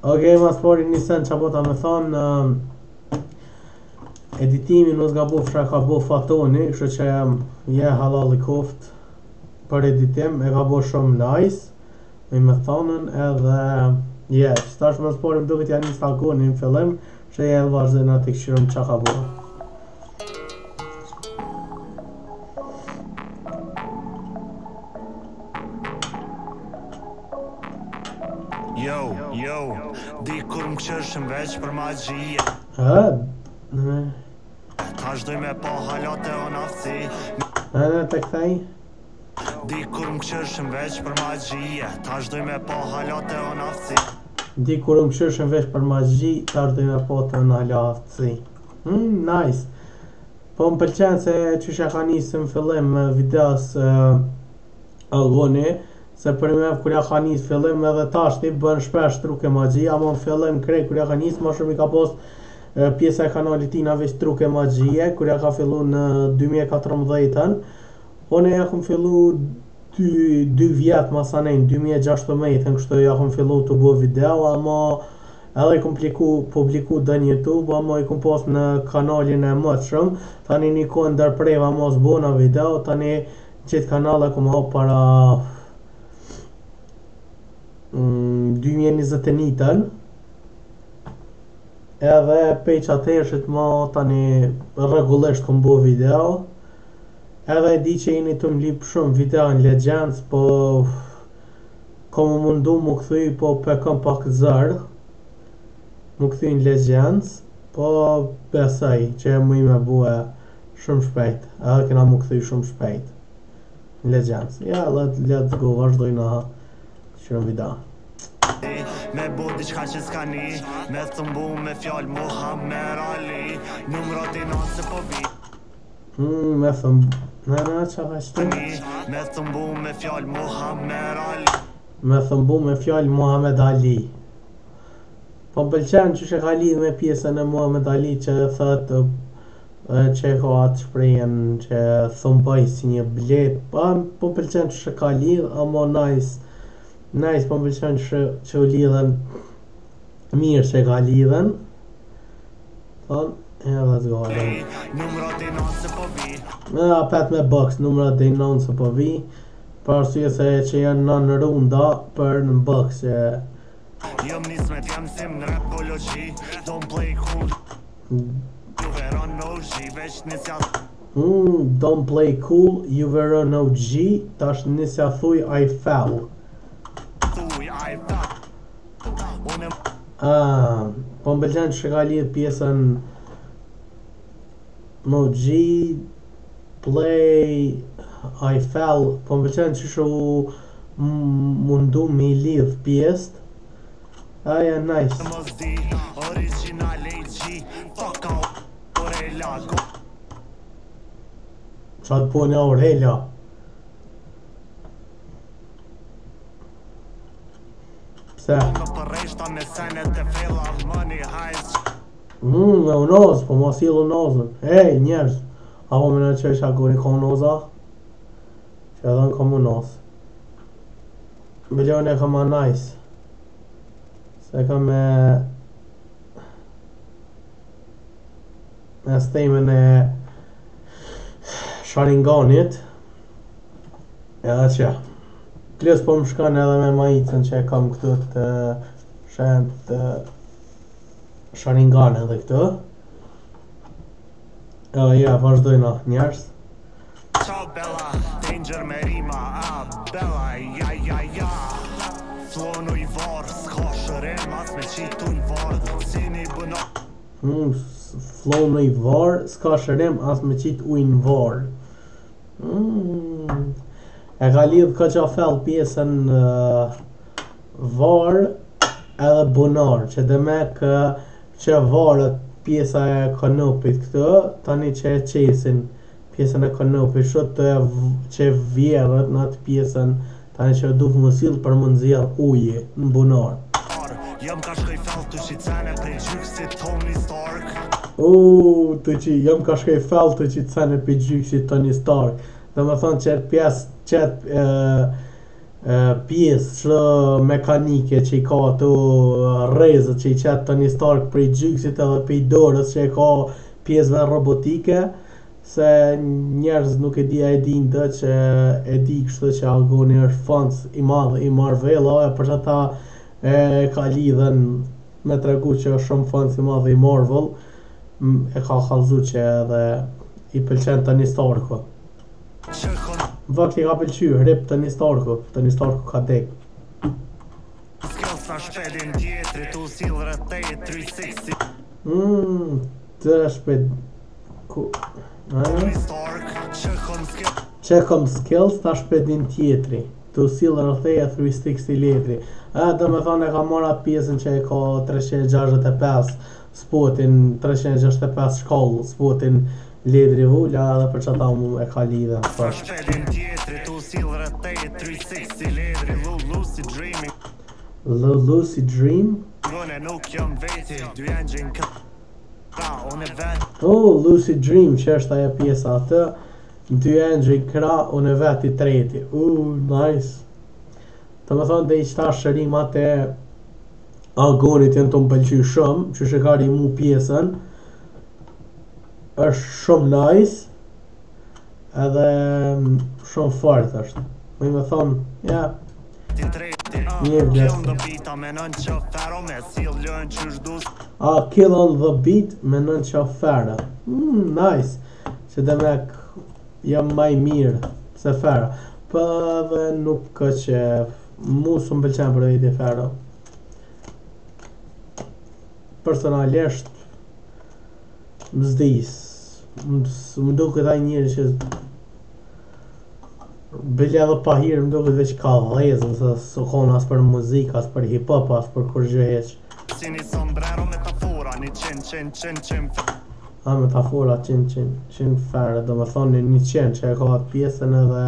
Ok, mas pari nisen që po ta me thonë, editimin u zgabu fsha ka bo Fatoni, kështu që je halal i koft për editim, e ka bo shumë nice, me thonën edhe, stash mas pari më duket janë instalkoni në fillim, që je vazhdojnë atë i këshirëm që ka bo. Yo, di kur më këshërshëm veç për magjie. Ta shdoj me po halate o nafci. Të këthej? Di kur më këshërshëm veç për magjie. Ta shdoj me po halate o nafci. Di kur më këshërshëm veç për magji, ta shdoj me po të në halafci. Nice. Po më pëlqen se që ka njësë në fillim videos Algoni, se për me kur ja ka njësë fillim edhe tash t'i bën shpesh truke magji, ama në fillim krej kur ja ka njësë ma shumë i ka post pjesa e kanalit tina veç truke magjie, kur ja ka fillu në 2014-ën, one ja kom fillu 2 vjet masanen, 2016-ën, kështu ja kom fillu të bo video, ama edhe i kom publiku dë në YouTube, ama i kom post në kanalin e mëtshëm, tani një kohë ndërpreva mos bona video, tani qëtë kanal e kom hap para 2021-ën, edhe pej që atërshit ma tani regullisht kom bo video, edhe di që jeni të më lip shumë video në Legends, po kom mundu mu këthuj, po pe kom pak zërë mu këthuj në Legends, po besaj që mu i me bue shumë shpejt, edhe kena mu këthuj shumë shpejt në Legends. Let's go, vazhdojnë aha qërën video. Me bo diqka që s'ka ni, me thëmbu me fjall Muhammed Ali, numrat i nëse po vi. Me thëmbu, që ka qëtë? Me thëmbu me fjall Muhammed Ali. Me thëmbu me fjall Muhammed Ali. Po më pëlqen që që ka lidh me pjesën e Muhammed Ali që thëtë që ka atë shprejen që thëmbaj si një blet, po më pëlqen që ka lidh, ama nice, po më pëlqen që u lidhen mirë që ka lidhen. Thon, let's go, numrat i nëse po vi. Apet me box, numrat i nëse po vi, për arsye se që janë në runda për në box që jam nismet, jam sim në rapologi. Don't play cool, you were on OG. Veç nisja don't play cool, you were on OG. Tash nisja thuj I fell. Po më pëlqen që ka lidh pjesën OG, play, I fell, po më pëlqen që shu mundu me i lidh pjesët. Nice. Qa të po një Aurelia? Pse? Me unaz, po ma sill unazën. Hej, njerëz, apo me në që isha kur i ka unaza? Që edhe në kam unaz. Milion e ka ma nice. Se ka me stejmen e Sharinganit. Edhe që plus po më shkan edhe me majicën që e kam këtu të shend Sharingan edhe këtu. Vazhdojna njerës. Ciao Bella, danger me rima, Bella, ja. Flow në i varë, s'ka shërim, as me qitu i varë, si një bëna. Flow në i varë, s'ka shërim, as me qitu i në varë. E ka lidh ka qa fell pjesën varë edhe bunar, që dhe me që varët pjesa e kanopit këtë, tani që e qesin pjesën e kanopit, shot të që vjerët në atë pjesën, tani që duk më sill për më nëzjel uje në bunar. Jam ka shkoj fell të qicene për gjyksit Tony Stark. Jam ka shkoj fell të qicene për gjyksit Tony Stark. Dhe me thonë që pjesë pjesë që mekanike që i ka ato rrezët që i qetë Tony Stark prej gjyksit edhe prej dorës që i ka pjesëve robotike, se njerëz nuk e din dë që e di kështu që Agoni është fans i madh i Marvel, e për ata e ka lidhen me tregu që është shumë fans i madh i Marvel, e ka kallzu që edhe i pëlqen Tony Starku. Vakt i ka pëlqyer rip Tony Starku ka dek. Të shpejt që kom skills ta shpedin tjetri të sill rrëtheja 360 letri. Do me thonë e ka marrë atë pjesën që e ka 365 spotin 365 shkollë spotin ledri vulla edhe për çata mu e ka lidhe Lucid Dream Lucid Dream që është ajo pjesa atë 2 engine kra unë veti treti nice të me thonë dhe i qëta shërimat e Agonit jenë të më pëlqy shumë që shikari mu pjesën është shumë nice edhe shumë fort është me thonë ja Kill on the beat me nën qafera nice që dhe me jam maj mirë se fera po dhe nuk ka që mu së më pëlqen për e fera personalisht më zdis më duket ai njëri që Bile edhe pa hirë më duket veç ka dhezën se s'u kon as për muzikë, as për hip hop, as për kur gjë heq. Metafora qin fare, do më thoni 100 që e ka atë pjesën edhe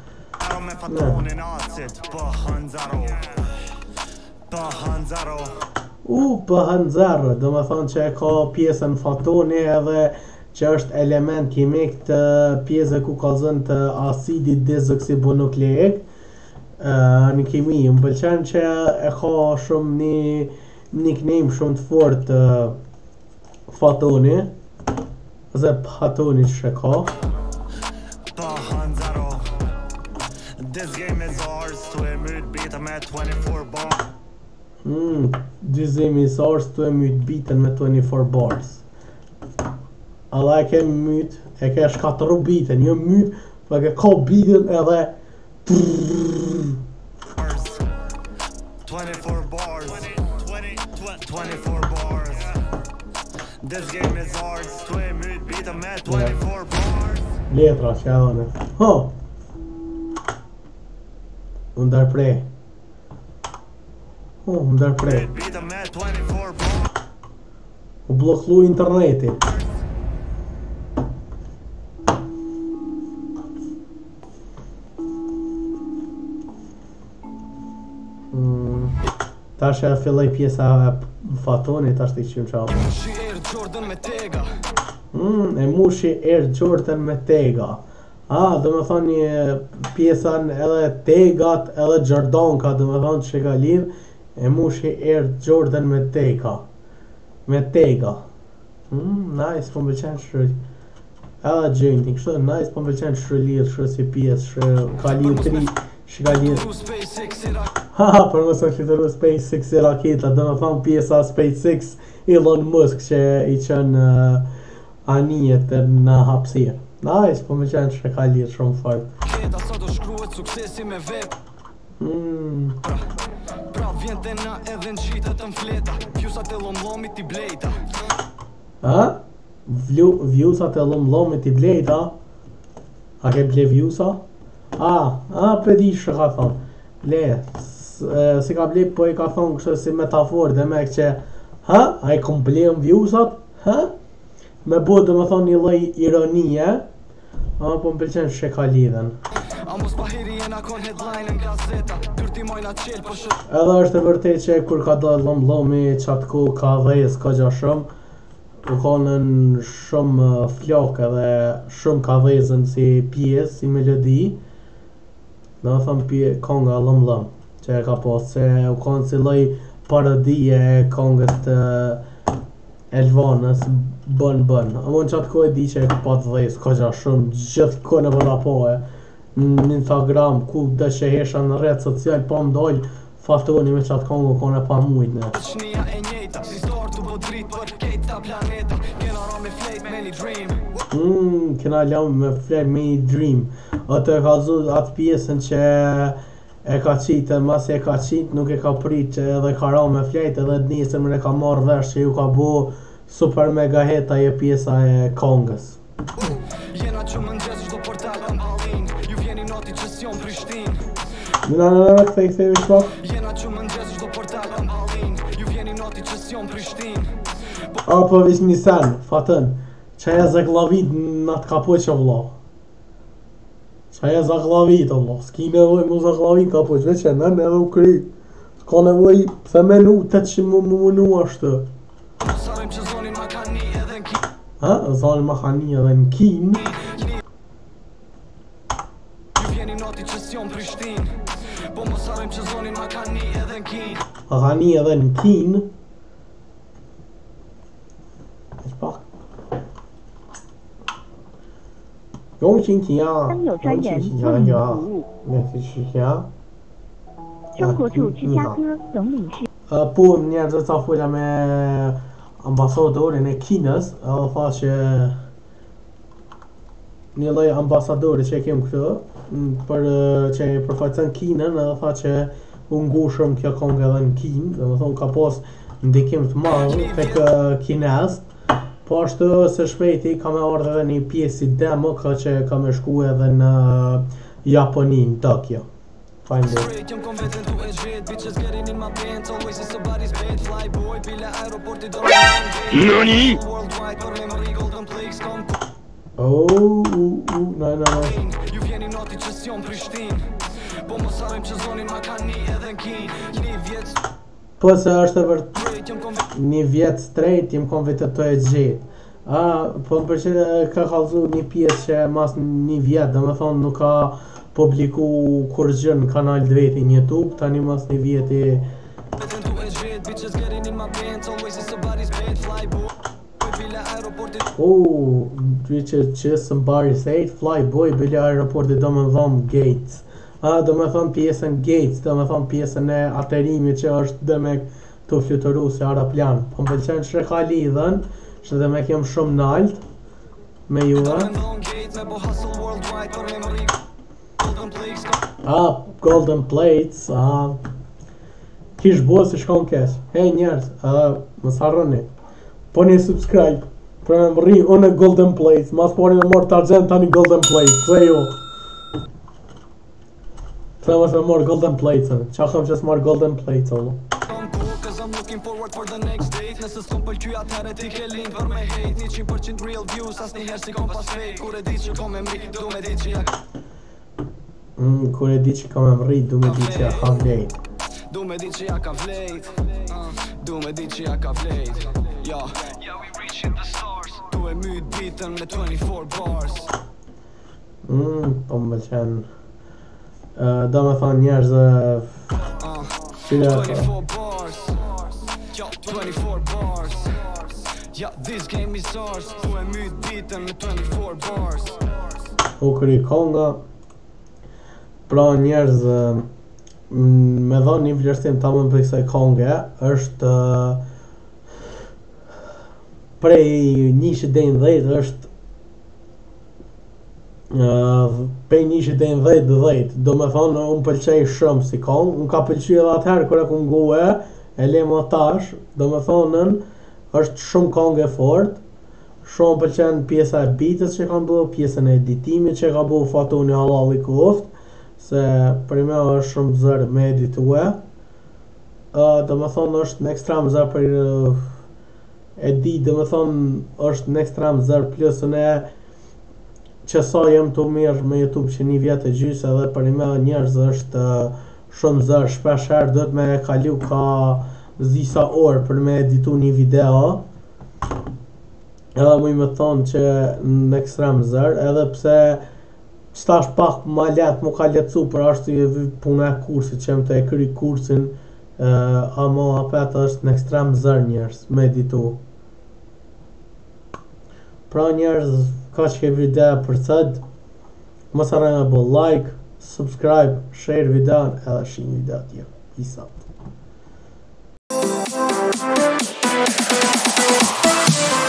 Pëhënzaro, do më thonë që e ka pjesën fatoni edhe që është element kimik të pjesë ku ka zënë të asidit dezoksibonukleik në kimi. Më pëlqen që e ka shumë një nickname shumë të fort fatoni ose Patoni që e ka. This game is ours to emyt bitën me 24 bars. This game is ours to emyt bitën me 24 bars. Allah e ke myt, e ke shkatëru bitën, jo myt, po e ke ka bitën edhe 24 bars 24 bars This game is ours to emyt bitën me 24 bars Letra që e dhëne Ndërprej Ndërprej U bloklu interneti Tash e filloj pjesa Fatoni, tash t'i qymë qapë E mushi Air Jordan me tega do me thonë një pjesan edhe tegat edhe Jordanka do me thonë që ka lidh E mushi Air Jordan me tega Nice, po më pëlqen shrull Edhe gjënti, kështu nice, po më pëlqen shrull lidh shrull si pjesë ka lidh tri që ka lidh për mësë në fitëru SpaceX i raketa do me thonë pjesa SpaceX Elon Musk që i qënë anijet në hapsirë Nice, po me qenë që ka lidh shumë fort Viewsat e lomlomit i blejta A ke ble viewsa? Për di që ka thonë Le, si ka ble, po i ka thonë kështë si metafor dhe me që a i kom ble në viewsat? Me bo dhe me thonë një loj ironie po më pëlqen që ka lidhen Edhe është e vërtet që kur ka dojë lom-lomi qatë ku ka dhejës ka gja shumë U konën shumë flok edhe shumë ka dhezën si pjesë, si melodi Do me thëmë konga Lëm Lëm që e ka pas, që u konë si lloj parodie e kongës të Elvanës bën. A mund qatë kohë e di që e ka pat dhejës, ka gja shumë, gjithë kohë në vëlla pohe në Instagram, ku dhe që hesha në rrjetë social, pa më dojnë fatoni me qatë kongë, kone pa mujtë në. Kena lam me flejt me një dream. Atë e ka zu atë pjesën që e ka qitë, mas e ka qitë, nuk e ka prit që edhe ka ra me flejt, edhe nisën më e ka marrë vesh që ju ka bo super mega hit ajo pjesa e kongës. Në, kthej shpak. Po vish një sen, fatën, që e zëglavit në të kapoj që vla. Që e zëglavit, Allah, s'ki nevoj mu zëglavit kapoj, veç e nën edhe u kry. S'ka nevoj, pëse menu, 800 mu mënu ashtë. Ha, zonin Makani edhe në kin. Makani edhe në kin.有请请啊！有请请请啊！那是是啥？生活处芝加哥总领事。po njerëzit sa fola me ambasadorin e Kinës, edhe tha që një lloj ambasadori që kem këtu për që e përfaqëson Kinën, edhe tha që u ngushëm kjo kongë edhe në Kinë, domethënë ka pas ndikim të madh tek kinezët. Po ashtu se shpejti ka me ardhur edhe një pjesë demo ka që ka me shku edhe në Japoni, në Tokyo. Faleminderit. Nani? Po se është një vjet straight jem kon vetë të e gjetë. Po më përqe ka kallzu një pjesë që mas një vjet, dhe me thonë nuk ka publiku kur gjë në kanal të veti në YouTube, tani mas një vjeti që somebody said Flyboy bile aeroporti do me dhom Gates. Do me thonë pjesën Gates, do me thonë pjesën e aterimit që është dhe me të fluturu se aeroplan. Po më pëlqen që ka lidhen, që dhe me kem shumë nalt me juve. Golden Plates, kish bo si shkon kesh. Hej njerës, më sarroni, po një subscribe, për me më rri unë Golden Plates, mas pori me mor të argent tani Golden Plates, se jo. Pse mos me mor Golden Plates, qa këm që s'mor Golden Plates, Allah. Nëse s'kom pëlqy atëherë ti ke lind për me hate 100% real views, as një herë si kom pas fake Kur e di që kom e mri, du me di që ja Kur e di që kom e mri, du me di që ja ka vlejt Du me di që ja ka vlejt Du me di që ja ka vlejt Ja, we reaching the stars Du e myt bitën me 24 bars Po më bëlqen Do me thonë njerëz 24 bars 24 bars Ja, this game is ours Du e myt bitën me 24 bars U kry konga Pra njerëz me dhonë një vlerësim ta më për kësaj konge është prej 1 deri në 10 është prej 1 deri në 10 do me thonë unë pëlqej shumë si kong unë ka pëlqy edhe atëherë kër e ku ngue e le më tash do me thonën është shumë kong e fort shumë pëlqen pjesa e bitës që kanë bërë pjesën e editimit që ka bërë Fatoni Halal i Kuft se për me është shumë zërë me editue do me thonë është në ekstrem zërë për edit do me thonë është në ekstrem zërë plusën e që sa jem të mirë me YouTube që një vjetë e gjysë edhe për me njerëz është shumë zërë, shpesh herë do të me kalu ka zisa orë për me editu një video edhe mu i me thonë që në ekstrem zërë edhe pse Stash pak ma let mu ka lecu për arsye puna e kursit që jam të e kry kursin, ama apet është në ekstrem zër njerës me editu. Pra njerëz, ka që ke video për sët, mos harroni me bo like, subscribe, share videon edhe shihni video tjetër. Peace out.